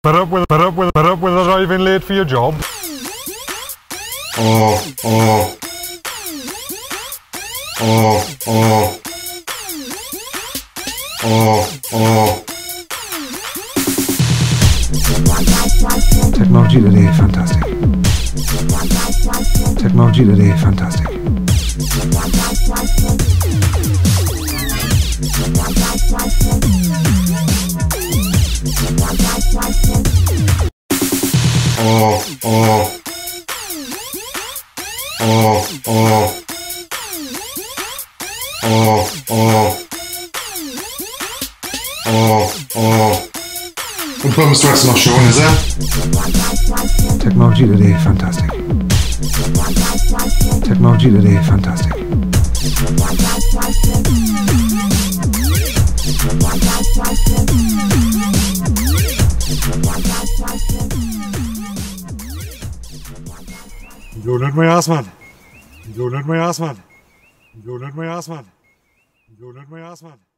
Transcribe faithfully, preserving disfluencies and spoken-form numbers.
Fed up with, fed up with, fed up with arriving late for your job? Oh, oh. Oh, oh. Oh, oh. Technology today, fantastic. Technology today, fantastic. Oh, oh. Oh, oh. Oh, oh. Oh, oh. The bum's rest not showing, is it? Technology today, fantastic. Technology today, fantastic. Don't let my ass, man. Don't let my ass, man. Don't let my ass, man. Don't let my ass, man.